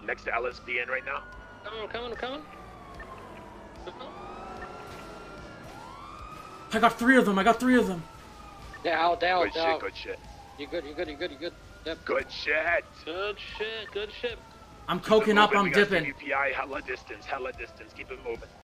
Next to LSD in right now. I'm coming. I got 3 of them. They're out. Good shit. You good. Yep. Good shit. Good shit. I'm coking up. I'm We got dipping. CVPI, hella distance. Keep it moving.